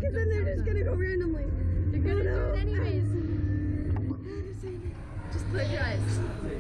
because then they're just gonna go randomly. They're gonna do it anyways. Just close your eyes.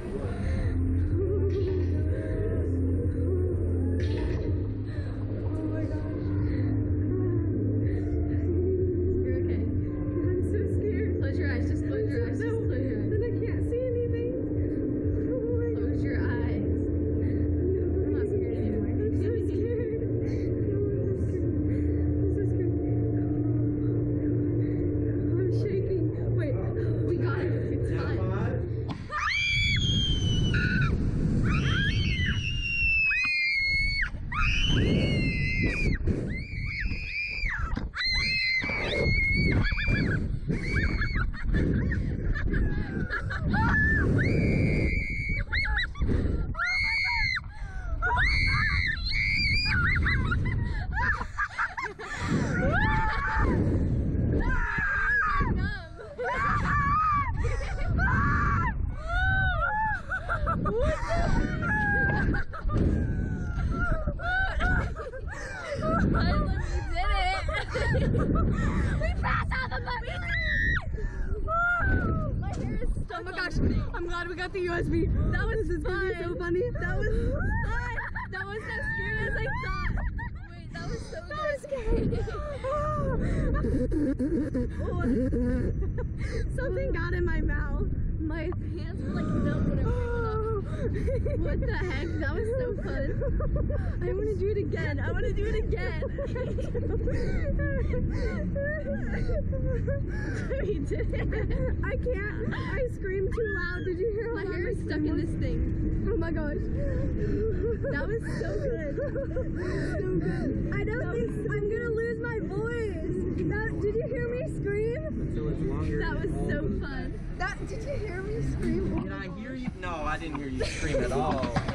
Oh my gosh, I'm glad we got the USB. That was so funny. That was fun. That was as scary as I thought. Wait, that was so scary. Something got in my mouth. My pants were like numb when I was what the heck? That was so fun. I want to do it again. I want to do it again. We did it. I can't. I screamed too loud. Did you hear my hair is stuck in this thing? Oh my gosh. That was so good. So good. I don't think I'm going to lose my voice. Did you hear me scream? That was so fun. Did you hear me scream? Did I hear you? No, I didn't hear you scream at all.